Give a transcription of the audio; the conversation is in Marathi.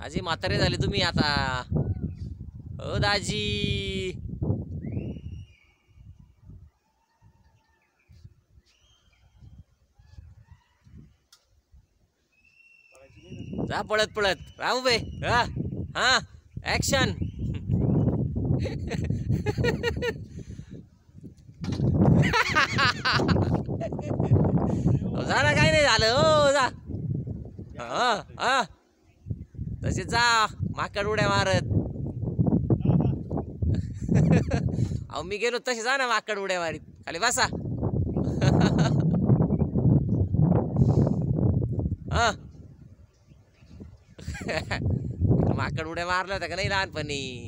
आजी म्हातारे झाले तुम्ही आता. ओ दाजी. जा पळत पळत राहू बे. हा हा ऍक्शन. जा ना काही नाही झालं हो जा. हा हा तसे जा माकड उड्या मारत. अहो मी गेलो तसे जा ना माकड उड्या मारीत. खाली बसा. हा माकड उड्या मारल्या होत्या का नाही लहानपणी.